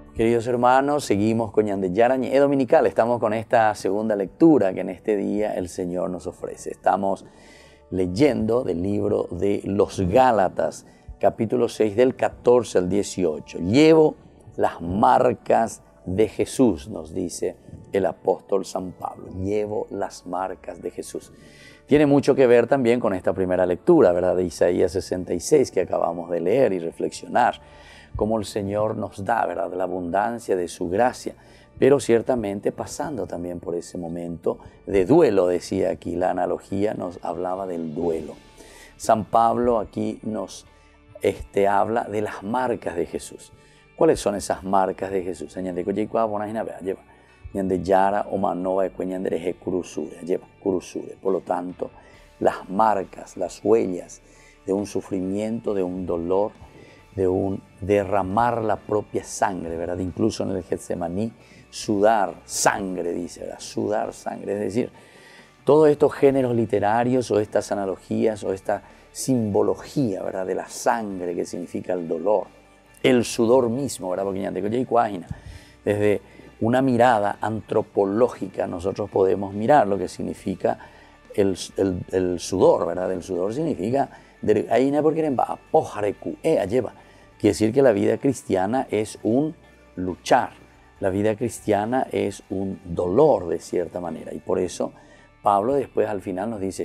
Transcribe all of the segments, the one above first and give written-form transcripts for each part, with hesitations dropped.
Queridos hermanos, seguimos con Ñandeyarañe Dominical. Estamos con esta segunda lectura que en este día el Señor nos ofrece. Estamos leyendo del libro de los Gálatas, capítulo 6, del 14 al 18. Llevo las marcas de Jesús, nos dice el apóstol San Pablo. Llevo las marcas de Jesús. Tiene mucho que ver también con esta primera lectura, ¿verdad? De Isaías 66 que acabamos de leer y reflexionar. Cómo el Señor nos da, ¿verdad?, la abundancia de su gracia, pero ciertamente pasando también por ese momento de duelo, decía aquí la analogía, nos hablaba del duelo. San Pablo aquí nos habla de las marcas de Jesús. ¿Cuáles son esas marcas de Jesús? Por lo tanto, las marcas, las huellas de un sufrimiento, de un dolor, de un derramar la propia sangre, ¿verdad? Incluso en el Getsemaní, sudar sangre, dice, ¿verdad? Sudar sangre. Es decir, todos estos géneros literarios o estas analogías o esta simbología, ¿verdad?, de la sangre que significa el dolor, el sudor mismo, ¿verdad? Porque desde una mirada antropológica nosotros podemos mirar lo que significa el sudor, ¿verdad? El sudor significa quiere decir que la vida cristiana es un luchar, la vida cristiana es un dolor de cierta manera, y por eso Pablo después al final nos dice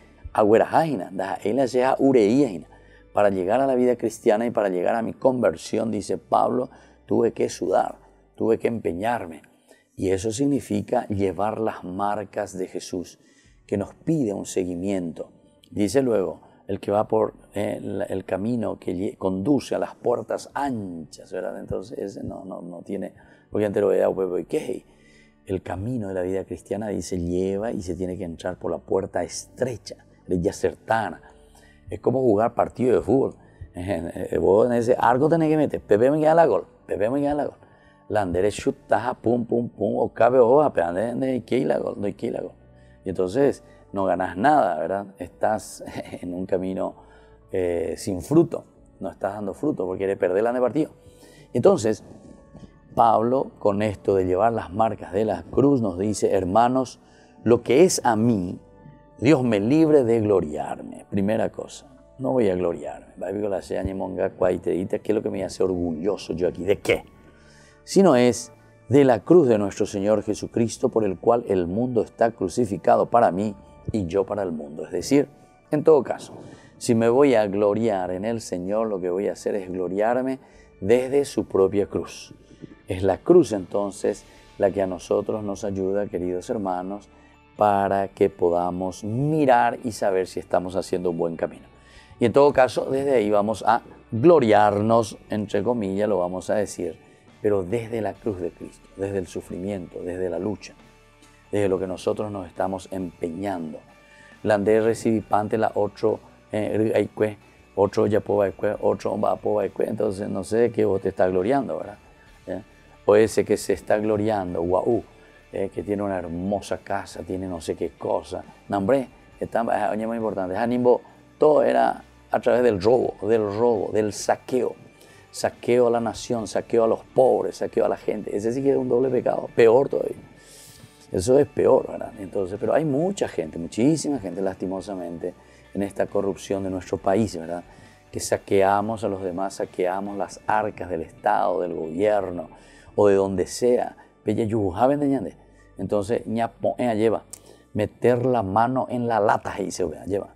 para llegar a la vida cristiana y para llegar a mi conversión, dice Pablo, tuve que sudar, tuve que empeñarme, y eso significa llevar las marcas de Jesús, que nos pide un seguimiento. Dice luego, el que va por el camino que conduce a las puertas anchas, ¿verdad? Entonces ese no tiene, porque entero el camino de la vida cristiana, dice, lleva y se tiene que entrar por la puerta estrecha, ya cercana. Es como jugar partido de fútbol. Vos en ese arco tenés que meter, Pepe me queda la gol. La andere chutaja, pum, o cabe hoja, pero no hay que ir la gol. Y entonces no ganas nada, ¿verdad? Estás en un camino sin fruto, no estás dando fruto porque eres perder el partido. Entonces, Pablo, con esto de llevar las marcas de la cruz, nos dice, hermanos, lo que es a mí, Dios me libre de gloriarme. Primera cosa, no voy a gloriarme. ¿Qué es lo que me hace orgulloso yo aquí? ¿De qué? Sino es de la cruz de nuestro Señor Jesucristo, por el cual el mundo está crucificado para mí y yo para el mundo. Es decir, en todo caso, si me voy a gloriar en el Señor, lo que voy a hacer es gloriarme desde su propia cruz. Es la cruz entonces la que a nosotros nos ayuda, queridos hermanos, para que podamos mirar y saber si estamos haciendo un buen camino. Y en todo caso, desde ahí vamos a gloriarnos, entre comillas, lo vamos a decir, pero desde la cruz de Cristo, desde el sufrimiento, desde la lucha, desde lo que nosotros nos estamos empeñando. La de recibipante la otro entonces no sé de qué vos te estás gloriando, ¿verdad? O ese que se está gloriando, que tiene una hermosa casa, tiene no sé qué cosa. No, hombre, es muy importante. Todo era a través del robo, del saqueo. Saqueo a la nación, saqueo a los pobres, saqueo a la gente. Ese sí que es un doble pecado, peor todavía. Eso es peor, ¿verdad? Entonces, pero hay mucha gente, muchísima gente, lastimosamente, en esta corrupción de nuestro país, ¿verdad? Que saqueamos a los demás, saqueamos las arcas del Estado, del gobierno, o de donde sea. Entonces, lleva meter la mano en la lata, y se lleva.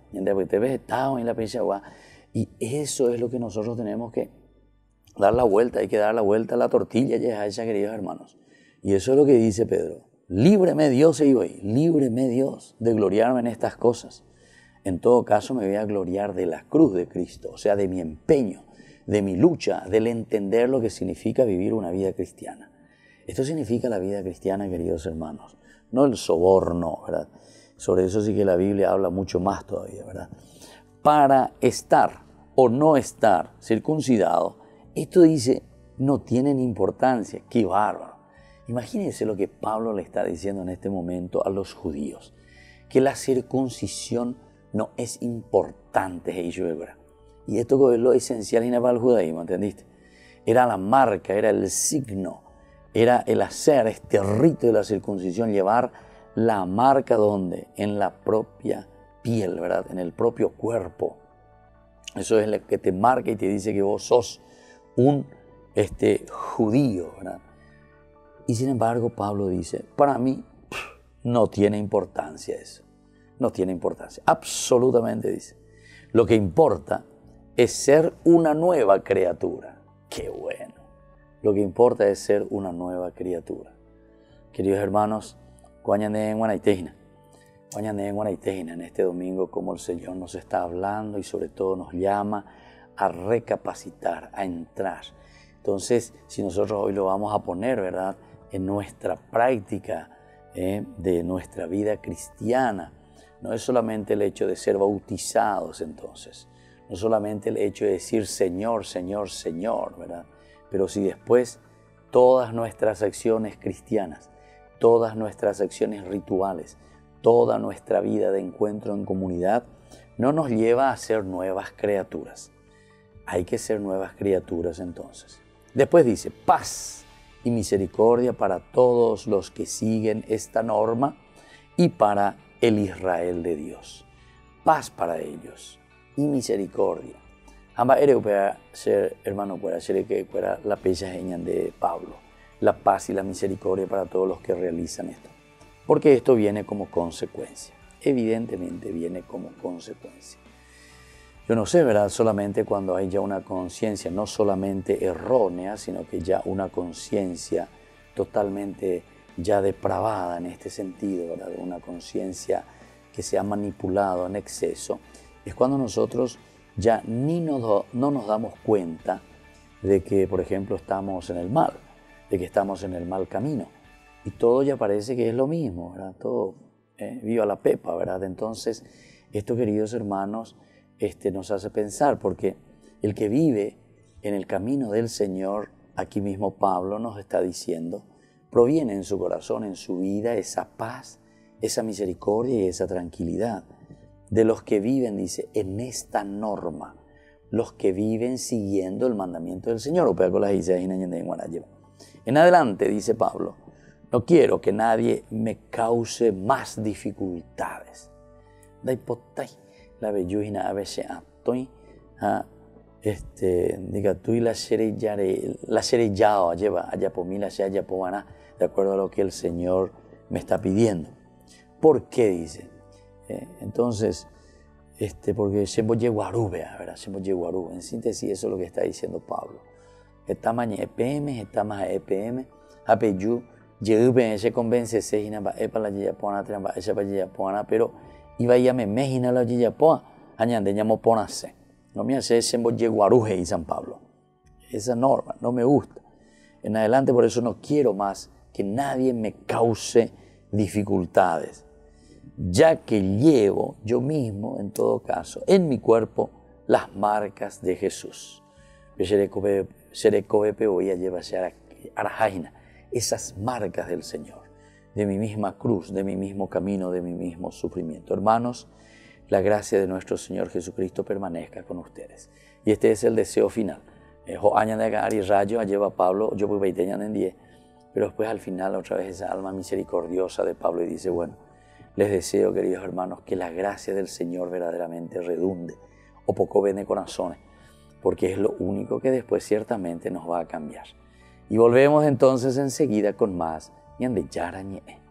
Y eso es lo que nosotros tenemos que dar la vuelta, hay que dar la vuelta a la tortilla, queridos hermanos. Y eso es lo que dice Pedro. Líbreme Dios, líbreme Dios de gloriarme en estas cosas. En todo caso me voy a gloriar de la cruz de Cristo, o sea, de mi empeño, de mi lucha, del entender lo que significa vivir una vida cristiana. Esto significa la vida cristiana, queridos hermanos, no el soborno, ¿verdad? Sobre eso sí que la Biblia habla mucho más todavía, ¿verdad? Para estar o no estar circuncidado, esto dice, no tienen importancia. ¡Qué bárbaro! Imagínense lo que Pablo le está diciendo en este momento a los judíos, que la circuncisión no es importante. Y esto es lo esencial para el judaísmo, ¿entendiste? era la marca, era el signo, era el hacer este rito de la circuncisión, llevar la marca ¿dónde? En la propia piel, ¿verdad? En el propio cuerpo. Eso es lo que te marca y te dice que vos sos un judío, ¿verdad? Y sin embargo, Pablo dice, para mí no tiene importancia eso. No tiene importancia. Absolutamente dice. Lo que importa es ser una nueva criatura. ¡Qué bueno! Lo que importa es ser una nueva criatura. Queridos hermanos, en este domingo, como el Señor nos está hablando y sobre todo nos llama a recapacitar, a entrar. Entonces, si nosotros hoy lo vamos a poner, ¿verdad?, en nuestra práctica de nuestra vida cristiana, no es solamente el hecho de ser bautizados entonces, no solamente el hecho de decir Señor, Señor, Señor, ¿verdad? Pero si después todas nuestras acciones cristianas, todas nuestras acciones rituales, toda nuestra vida de encuentro en comunidad no nos lleva a ser nuevas criaturas. Hay que ser nuevas criaturas entonces. Después dice, paz y misericordia para todos los que siguen esta norma y para el Israel de Dios. Paz para ellos y misericordia. Ambas puede ser, hermano, puede ser que fuera la pecha de Pablo. La paz y la misericordia para todos los que realizan esto. Porque esto viene como consecuencia. Evidentemente viene como consecuencia. Yo no sé, ¿verdad? Solamente cuando hay ya una conciencia no solamente errónea, sino que ya una conciencia totalmente ya depravada en este sentido, ¿verdad? Una conciencia que se ha manipulado en exceso, es cuando nosotros ya no nos damos cuenta de que, por ejemplo, estamos en el mal, de que estamos en el mal camino. Y todo ya parece que es lo mismo, ¿verdad? Todo, viva la pepa, ¿verdad? Entonces, esto, queridos hermanos, nos hace pensar, porque el que vive en el camino del Señor, aquí mismo Pablo nos está diciendo, proviene en su corazón, en su vida, esa paz, esa misericordia y esa tranquilidad. De los que viven, dice, en esta norma, los que viven siguiendo el mandamiento del Señor. En adelante, dice Pablo, no quiero que nadie me cause más dificultades. La bellujina a veces diga tú y la shereyao lleva allá por mí, la shaya povana, de acuerdo a lo que el Señor me está pidiendo. ¿Por qué dice? Entonces, porque Shembo Yeguarú, ¿verdad? Shembo Yeguarú. En síntesis, eso es lo que está diciendo Pablo. Estamos en EPM, estamos en EPM, Apeyu, Yeguben, se convence, se hinaba, Epa la Yayapona, Tramba, esa para Yayapona, pero iba a me mejina la Yayapona, añade, llamo Ponase. No me hace Shembo Yeguarú, y San Pablo. Esa norma no me gusta. En adelante, por eso no quiero más que nadie me cause dificultades, ya que llevo yo mismo, en todo caso, en mi cuerpo, las marcas de Jesús. Esas marcas del Señor, de mi misma cruz, de mi mismo camino, de mi mismo sufrimiento. Hermanos, la gracia de nuestro Señor Jesucristo permanezca con ustedes. Y este es el deseo final. Lleva Pablo, yo voy en 10, pero después al final otra vez esa alma misericordiosa de Pablo y dice, bueno, les deseo, queridos hermanos, que la gracia del Señor verdaderamente redunde o poco bene corazones, porque es lo único que después ciertamente nos va a cambiar. Y volvemos entonces enseguida con más Ñande Yarañe.